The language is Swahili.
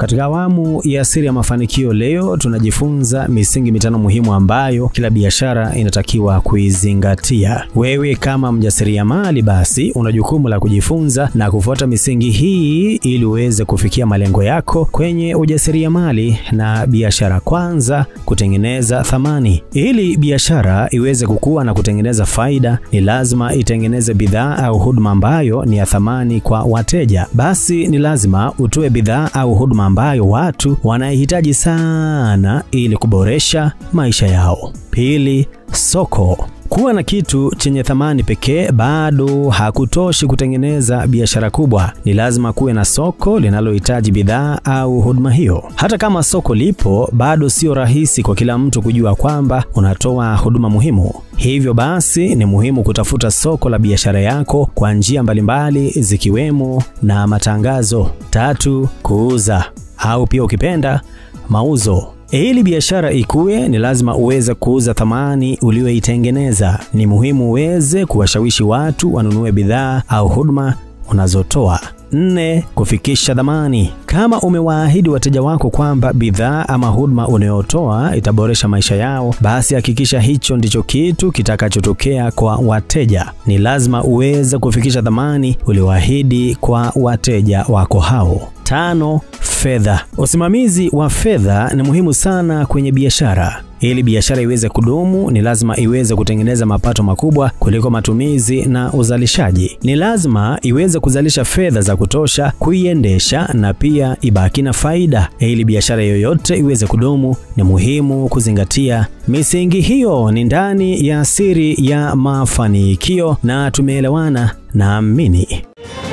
Katika awamu ya Siri ya Mafanikio leo tunajifunza misingi mitano muhimu ambayo kila biashara inatakiwa kuizingatia. Wewe kama mjasiriamali basi una jukumu la kujifunza na kufuata misingi hii ili uweze kufikia malengo yako kwenye ujasiriamali na biashara. Kwanza, kutengeneza thamani. Ili biashara iweze kukua na kutengeneza faida, ni lazima itengeneze bidhaa au huduma ambayo ni ya thamani kwa wateja. Basi ni lazima utoe bidhaa au huduma ambayo watu wanahitaji sana ili kuboresha maisha yao. Pili, soko. Kuwa na kitu chenye thamani pekee bado hakutoshi kutengeneza biashara kubwa. Ni lazima kuwe na soko linalohitaji bidhaa au huduma hiyo. Hata kama soko lipo, bado sio rahisi kwa kila mtu kujua kwamba unatoa huduma muhimu. Hivyo basi ni muhimu kutafuta soko la biashara yako kwa njia mbalimbali zikiwemo na matangazo. Tatu, kuuza au pia ukipenda mauzo. Ili biashara ikue ni lazima uweze kuuza thamani uliyoitengeneza. Ni muhimu uweze kuwashawishi watu wanunue bidhaa au huduma unazotoa. 4, kufikisha thamani. Kama umewaahidi wateja wako kwamba bidhaa ama huduma unayotoa itaboresha maisha yao, basi hakikisha hicho ndicho kitu kitakachotokea kwa wateja. Ni lazima uweze kufikisha thamani uliyoahidi kwa wateja wako hao. 5, fedha. Usimamizi wa fedha ni muhimu sana kwenye biashara. Ili biashara iweze kudumu, ni lazima iweze kutengeneza mapato makubwa kuliko matumizi na uzalishaji. Ni lazima iweze kuzalisha fedha za kutosha kuiendesha na pia ibaki na faida. Ili biashara yoyote iweze kudumu, ni muhimu kuzingatia misingi hiyo. Ni ndani ya Siri ya Mafanikio na tumeelewana, naamini.